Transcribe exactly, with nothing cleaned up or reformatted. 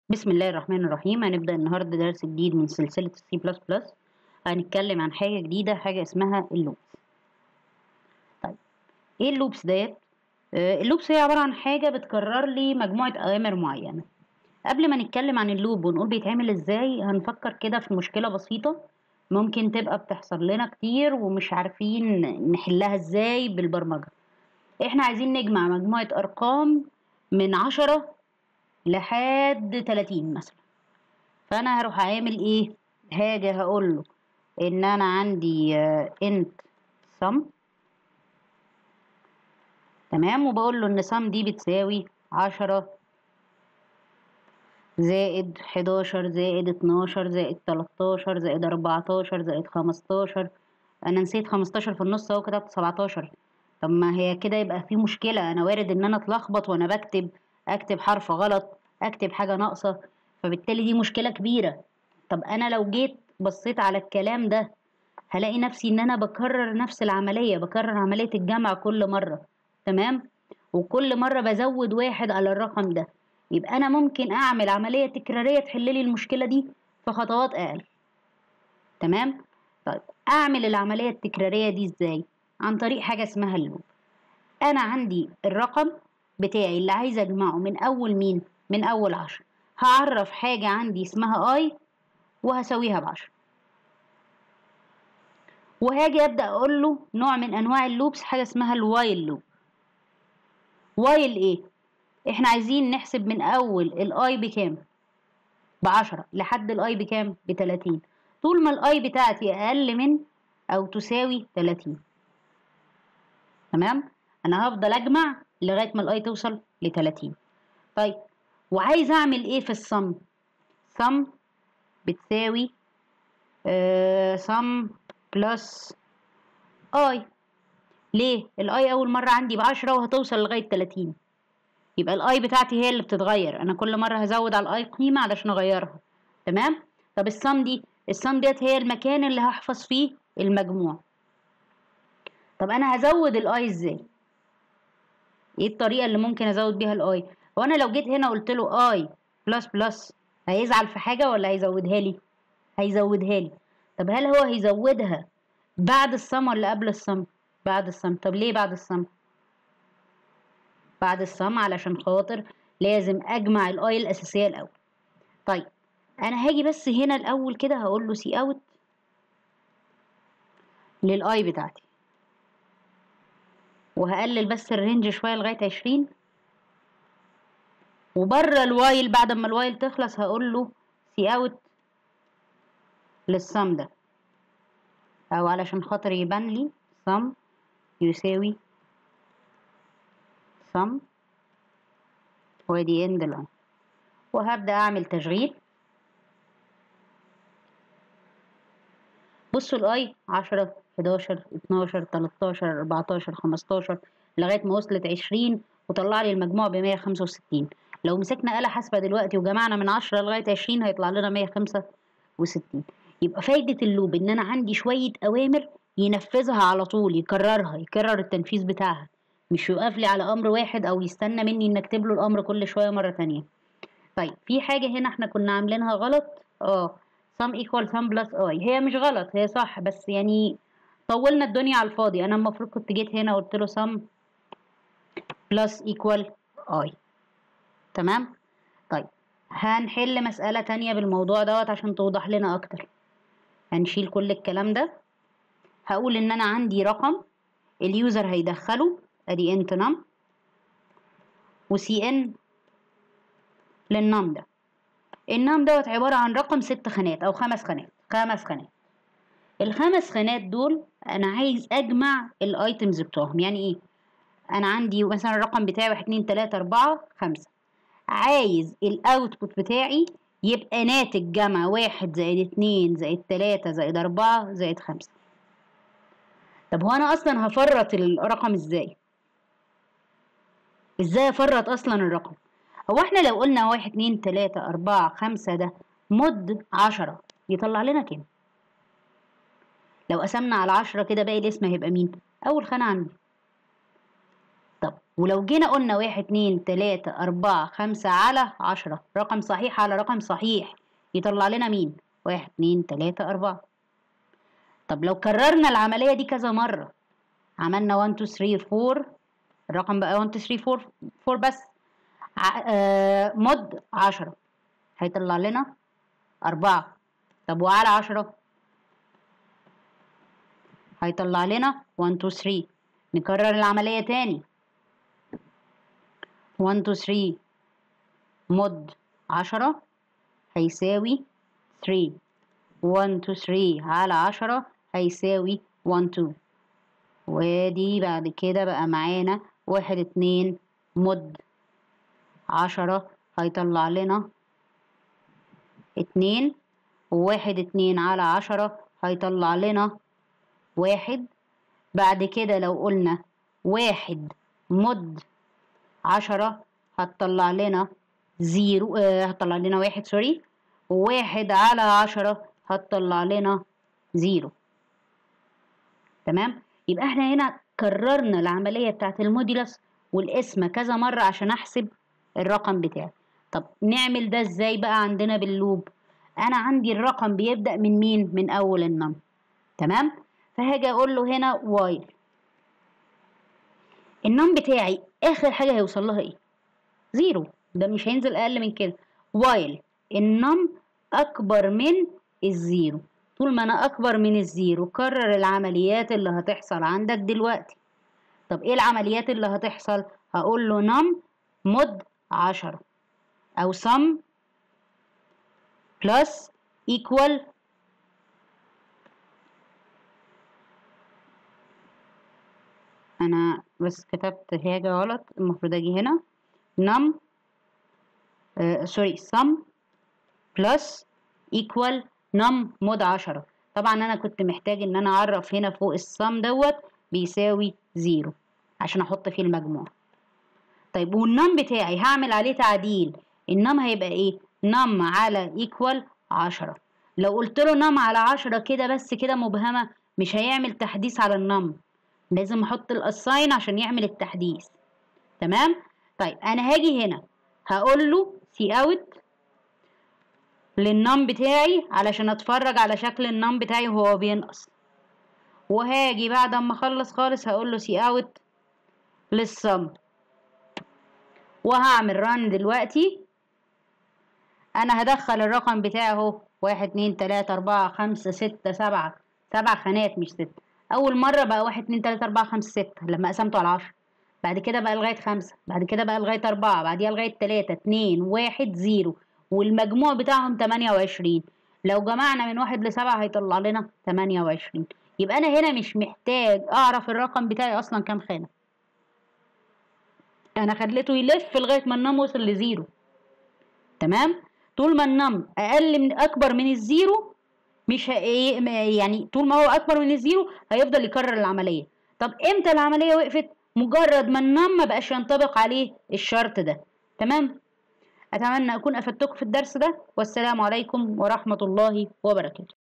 بسم الله الرحمن الرحيم. هنبدأ النهاردة درس جديد من سلسلة السي بلس بلس. هنتكلم عن حاجة جديدة، حاجة اسمها اللوبس. طيب ايه اللوبس ديت؟ آه اللوبس هي عبارة عن حاجة بتكرر لي مجموعة أوامر معينة. قبل ما نتكلم عن اللوب ونقول بيتعمل ازاي، هنفكر كده في مشكلة بسيطة ممكن تبقى بتحصل لنا كتير ومش عارفين نحلها ازاي بالبرمجة. احنا عايزين نجمع مجموعة أرقام من عشرة لحد تلاتين مثلا. فانا هروح اعمل ايه؟ هاجي هقول له ان انا عندي انت sum، تمام، وبقول له ان sum دي بتساوي عشرة زائد حداشر زائد اتناشر زائد تلاتاشر زائد اربعتاشر زائد خمستاشر. انا نسيت خمستاشر في النص اهو، كتبت سبعتاشر. طب ما هي كده يبقى في مشكلة، انا وارد ان انا اتلخبط وانا بكتب، اكتب حرف غلط، اكتب حاجة ناقصة، فبالتالي دي مشكلة كبيرة. طب انا لو جيت بصيت على الكلام ده هلاقي نفسي ان انا بكرر نفس العملية، بكرر عملية الجمع كل مرة، تمام، وكل مرة بزود واحد على الرقم ده. يبقى انا ممكن اعمل عملية تكرارية تحللي المشكلة دي في خطوات اقل، تمام. طيب اعمل العملية التكرارية دي ازاي؟ عن طريق حاجة اسمها اللوب. انا عندي الرقم بتاعي اللي عايزة اجمعه من اول مين؟ من اول عشرة. هعرف حاجة عندي اسمها اي وهسويها بعشرة، وهاجي ابدا اقول له نوع من انواع اللوبس، حاجه اسمها الوايل لوب. وايل ايه؟ احنا عايزين نحسب من اول الاي بكام؟ بعشرة لحد الاي بكام؟ بتلاتين. طول ما الاي بتاعتي اقل من او تساوي تلاتين، تمام، انا هفضل اجمع لغايه ما الاي توصل ل تلاتين. طيب وعايز اعمل ايه في الصم؟ صم بتساوي آه صم بلس اي. ليه؟ الاي اول مره عندي بعشرة وهتوصل لغايه تلاتين، يبقى الاي بتاعتي هي اللي بتتغير، انا كل مره هزود على الاي قيمه علشان اغيرها، تمام. طب الصم دي، الصم ديت هي المكان اللي هحفظ فيه المجموع. طب انا هزود الاي ازاي؟ ايه الطريقه اللي ممكن ازود بيها الاي؟ وانا لو جيت هنا قلت له اي بلس بلس، هيزعل في حاجه ولا هيزودها لي؟ هيزودها لي. طب هل هو هيزودها بعد الصم ولا قبل الصم؟ بعد الصم. طب ليه بعد الصم؟ بعد الصم علشان خاطر لازم اجمع الاي الاساسيه الاول. طيب انا هاجي بس هنا الاول كده هقول له سي اوت للاي بتاعتي، وهقلل بس الرينج شويه لغايه عشرين، وبره الوايل بعد ما الوايل تخلص هقول له سي اوت للسم ده، او علشان خاطر يبان لي سم يساوي سم وادي اند لاين، وهبدا اعمل تشغيل. بصوا الاي عشرة حداشر اتناشر تلاتاشر اربعتاشر خمستاشر لغايه ما وصلت عشرين وطلع لي المجموع ب مية وخمسة وستين. لو مسكنا آلة حاسبة دلوقتي وجمعنا من عشرة لغايه عشرين هيطلع لنا مية وخمسة وستين. يبقى فايده اللوب ان انا عندي شويه اوامر ينفذها على طول، يكررها، يكرر التنفيذ بتاعها، مش يوقف لي على امر واحد او يستنى مني ان اكتب له الامر كل شويه مره تانية. طيب في حاجة هنا احنا كنا عاملينها غلط. اه sum equal sum plus i، هي مش غلط، هي صح، بس يعني طولنا الدنيا على الفاضي. انا المفروض كنت جيت هنا قلت له sum plus equal i، تمام. طيب هنحل مسألة تانية بالموضوع دوت عشان توضح لنا اكتر. هنشيل كل الكلام ده، هقول ان انا عندي رقم اليوزر هيدخله، ادي انت نم وسي ان للنم ده. النم دوت عبارة عن رقم ست خانات او خمس خانات، خمس خانات. الخمس خانات دول انا عايز اجمع الايتمز بتوعهم. يعني ايه؟ انا عندي مثلا الرقم بتاعي واحد اتنين تلاتة اربعة خمسة، عايز الاوتبوت بتاعي يبقى ناتج جمع واحد زائد اتنين زائد تلاتة زائد اربعة زائد خمسة. طب هو انا اصلا هفرط الرقم ازاي؟ ازاي افرط اصلا الرقم؟ هو احنا لو قلنا واحد اتنين تلاتة اربعة خمسة ده مد عشرة يطلع لنا كام؟ لو قسمنا على عشرة كده باقي الاسم هيبقى مين؟ اول خانة عندي. طب ولو جينا قلنا واحد اتنين تلاتة أربعة خمسة على عشرة، رقم صحيح على رقم صحيح، يطلع لنا مين؟ واحد اتنين تلاتة أربعة. طب لو كررنا العملية دي كذا مرة، عملنا واحد اتنين تلاتة أربعة، الرقم بقى واحد اتنين تلاتة أربعة أربعة بس، آه مد عشرة، هيطلع لنا أربعة. طب وعلى عشرة هيطلع لنا واحد اتنين تلاتة. نكرر العملية تاني، واحد اتنين تلاتة مد عشرة هيساوي تلاتة، واحد اتنين تلاتة على عشرة هيساوي واحد اتنين. ودي بعد كده بقى معانا واحد اتنين مد عشرة هيطلع لنا اتنين، وواحد اتنين على عشرة هيطلع لنا واحد. بعد كده لو قلنا واحد مد عشرة هتطلع لنا زيرو، آه هتطلع لنا واحد سوري، وواحد على عشرة هتطلع لنا زيرو. تمام؟ يبقى احنا هنا كررنا العملية بتاعت الموديلس والقسمة كذا مرة عشان احسب الرقم بتاعي. طب نعمل ده ازاي بقى عندنا باللوب؟ انا عندي الرقم بيبدأ من مين؟ من اول النم. تمام؟ فهاجي اقول له هنا وايل النم بتاعي اخر حاجة هيوصل لها ايه؟ زيرو، ده مش هينزل اقل من كده. وايل النم اكبر من الزيرو، طول ما انا اكبر من الزيرو كرر العمليات اللي هتحصل عندك دلوقتي. طب ايه العمليات اللي هتحصل؟ هقول له نم مد عشرة او sum plus equal انا بس كتبت حاجة غلط، المفروض اجي هنا num آه سوري sum plus equal num مود عشرة. طبعا انا كنت محتاج ان انا اعرف هنا فوق السم دوت بيساوي زيرو عشان احط فيه المجموع. طيب والنم بتاعي هعمل عليه تعديل، النم هيبقى ايه؟ نم على equal عشرة. لو قلت له نم على عشرة كده بس كده مبهمة مش هيعمل تحديث على النم، لازم احط الاساين عشان يعمل التحديث. تمام؟ طيب انا هاجي هنا هقول له سي اوت للنم بتاعي علشان اتفرج على شكل النم بتاعي وهو بينقص، وهاجي بعد ما اخلص خالص هقول له سي اوت للسم، وهعمل ران دلوقتي. انا هدخل الرقم بتاعي اهو واحد اتنين تلاتة أربعة خمسة ستة سبعة، سبع خانات مش ستة. اول مرة بقى واحد اتنين تلاتة أربعة خمسة ستة لما قسمته على عشرة، بعد كده بقى لغاية خمسة، بعد كده بقى لغاية أربعة، بعديها لغاية تلاتة اتنين واحد زيرو، والمجموع بتاعهم تمانية وعشرين. لو جمعنا من واحد لسبعة هيطلع لنا تمانية وعشرين. يبقى أنا هنا مش محتاج أعرف الرقم بتاعي أصلا كام خانة، أنا خليته يلف لغاية ما النم وصل لزيرو. تمام؟ طول ما النم أقل من أكبر من الزيرو مش هي يعني طول ما هو أكبر من الزيرو هيفضل يكرر العملية. طب إمتى العملية وقفت؟ مجرد ما النم ما بقاش ينطبق عليه الشرط ده. تمام؟ أتمنى أكون أفدتكم في الدرس ده، والسلام عليكم ورحمة الله وبركاته.